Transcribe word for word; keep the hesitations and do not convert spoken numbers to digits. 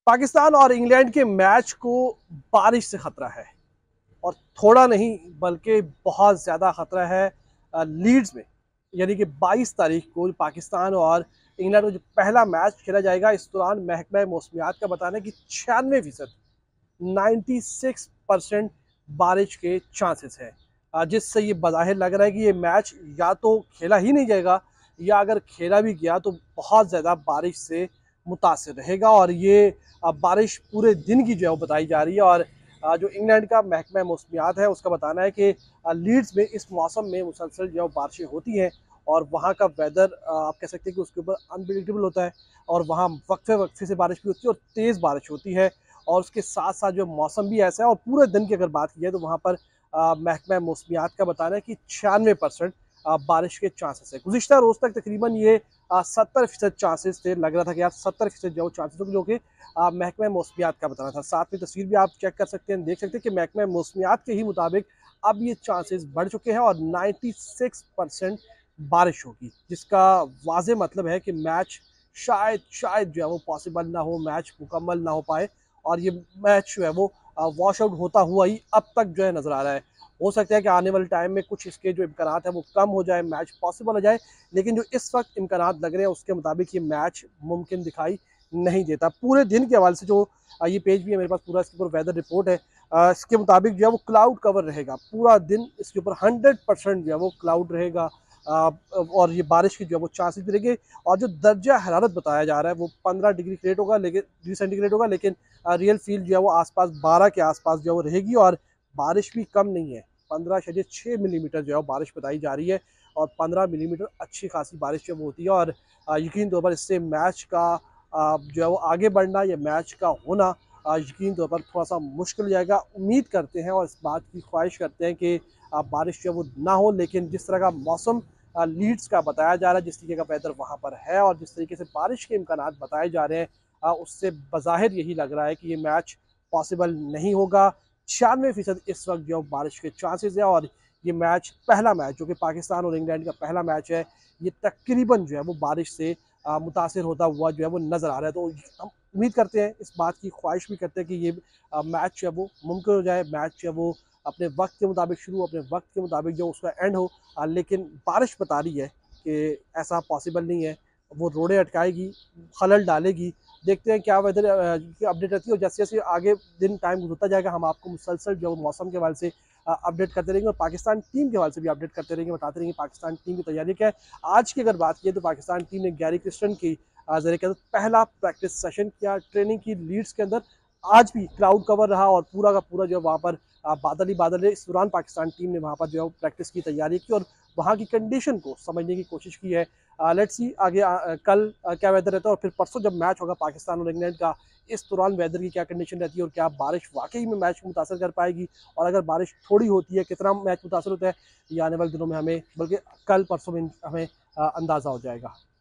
पाकिस्तान और इंग्लैंड के मैच को बारिश से खतरा है और थोड़ा नहीं बल्कि बहुत ज़्यादा खतरा है अ, लीड्स में। यानी कि बाईस तारीख को पाकिस्तान और इंग्लैंड का जो पहला मैच खेला जाएगा, इस दौरान महकमा मौसमियात का बताना है कि छियानवे फीसद नाइन्टी सिक्स परसेंट बारिश के चांसेस हैं, अ, जिससे ये बज़ाहिर लग रहा है कि ये मैच या तो खेला ही नहीं जाएगा या अगर खेला भी गया तो बहुत ज़्यादा बारिश से मुतासिर रहेगा। और ये अ, बारिश पूरे दिन की जो है वो बताई जा रही है। और अ, जो इंग्लैंड का महकमा मौसमियात है उसका बताना है कि अ, लीड्स में इस मौसम में मुसलसल जो है वो बारिशें होती हैं और वहाँ का वेदर आप कह सकते हैं कि उसके ऊपर अनप्रिडिक्टेबल होता है और वहाँ वक्फे वक्फे से बारिश भी होती है और तेज़ बारिश होती है। और उसके साथ साथ जो मौसम भी ऐसा है और पूरे दिन की अगर बात की जाए तो वहाँ पर अ, महकमा मौसमियात का बताना है कि छियानवे परसेंट बारिश के चांसेस है। गुज़िश्ता रोज़ तक तकरीबन ये सत्तर फीसद चांसेस थे, लग रहा था कि यार सत्तर फीसद जो चांसेस होंगे, जो कि अ, महकमा मौसमियात का बताना था। साथ में तस्वीर भी आप चेक कर सकते हैं, देख सकते हैं कि महकमा मौसमियात के ही मुताबिक अब ये चांसेस बढ़ चुके हैं और नाइन्टी सिक्स परसेंट बारिश होगी, जिसका वाज़ेह मतलब है कि मैच शायद शायद जो है वो पॉसिबल ना हो, मैच मुकम्मल ना हो पाए और ये मैच जो है वो वॉश आउट होता हुआ ही अब तक जो है नज़र आ रहा है। हो सकता है कि आने वाले टाइम में कुछ इसके जो इम्कानात हैं वो कम हो जाए, मैच पॉसिबल हो जाए, लेकिन जो इस वक्त इम्कानात लग रहे हैं उसके मुताबिक ये मैच मुमकिन दिखाई नहीं देता। पूरे दिन के हवाले से जो अ, ये पेज भी है मेरे पास, पूरा इसके ऊपर वेदर रिपोर्ट है, अ, इसके मुताबिक जो है वो क्लाउड कवर रहेगा पूरा दिन, इसके ऊपर हंड्रेड परसेंट जो है वो क्लाउड रहेगा। अ, और ये बारिश की जो है वो चांसेस भी रहेंगे। और जो दर्जा हरारत बताया जा रहा है वो पंद्रह डिग्री क्रिएट होगा, लेकिन डिग्री सेंटीग्रेड होगा, लेकिन रियल फील जो है वो आसपास बारह के आसपास जो है वो रहेगी। और बारिश भी कम नहीं है, पंद्रह शजे छः मिलीमीटर जो है बारिश बताई जा रही है और पंद्रह मिलीमीटर अच्छी खासी बारिश जब होती है। और अ, यकीन तौर पर इससे मैच का अ, जो है वो आगे बढ़ना या मैच का होना अ, यकीन तौर पर थोड़ा सा मुश्किल हो जाएगा। उम्मीद करते हैं और इस बात की ख्वाहिश करते हैं कि अ, बारिश जो है वो ना हो, लेकिन जिस तरह का मौसम अ, लीड्स का बताया जा रहा है, जिस तरीके का वेदर वहाँ पर है और जिस तरीके से बारिश के इम्कानात बताए जा रहे हैं, अ, उससे बज़ाहिर यही लग रहा है कि ये मैच पॉसिबल नहीं होगा। छियानवे फीसद इस वक्त जो बारिश के चांसेस है और ये मैच पहला मैच जो कि पाकिस्तान और इंग्लैंड का पहला मैच है, ये तकरीबन जो है वो बारिश से अ, मुतासिर होता हुआ जो है वो नज़र आ रहा है। तो हम उम्मीद करते हैं, इस बात की ख्वाहिश भी करते हैं कि ये अ, मैच जो है वो मुमकिन हो जाए, मैच जो है वो अपने वक्त के मुताबिक शुरू, अपने वक्त के मुताबिक जो उसका एंड हो। अ, लेकिन बारिश बता रही है कि ऐसा पॉसिबल नहीं है, वो रोड़े अटकाएगी, खलल डालेगी। देखते हैं क्या वेदर अ, की अपडेट रहती है और जैसे जैसे आगे दिन टाइम गुजरता जाएगा हम आपको मुसलसल जो मौसम के हवाले से अ, अपडेट करते रहेंगे और पाकिस्तान टीम के हवाले से भी अपडेट करते रहेंगे, बताते रहेंगे पाकिस्तान टीम की तैयारी क्या है। आज की अगर बात की तो पाकिस्तान टीम ने गैरी क्रिस्टन की ज़रिए के पहला प्रैक्टिस सेशन किया, ट्रेनिंग की लीड्स के अंदर। आज भी क्लाउड कवर रहा और पूरा का पूरा जो है वहाँ पर अ, बादल ही बादल है। इस दौरान पाकिस्तान टीम ने वहाँ पर जो है प्रैक्टिस की तैयारी की और वहाँ की कंडीशन को समझने की कोशिश की है। लेट्स सी आगे आ, कल आ, क्या वेदर रहता है और फिर परसों जब मैच होगा पाकिस्तान और इंग्लैंड का, इस दौरान वेदर की क्या कंडीशन रहती है और क्या बारिश वाकई में मैच को मुतासर कर पाएगी। और अगर बारिश थोड़ी होती है, कितना मैच मुतासर होता है, ये आने वाले दिनों में हमें, बल्कि कल परसों में हमें आ, अंदाज़ा हो जाएगा।